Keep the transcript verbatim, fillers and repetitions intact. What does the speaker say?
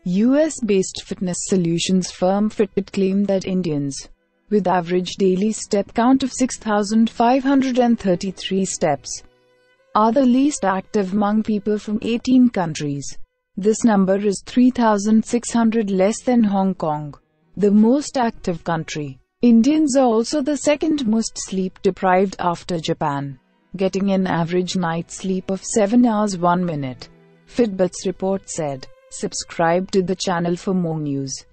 U S-based fitness solutions firm Fitbit claimed that Indians, with average daily step count of six thousand five hundred thirty-three steps, are the least active among people from eighteen countries. This number is three thousand six hundred less than Hong Kong, the most active country. Indians are also the second most sleep-deprived after Japan, getting an average night sleep of seven hours one minute, Fitbit's report said. Subscribe to the channel for more news.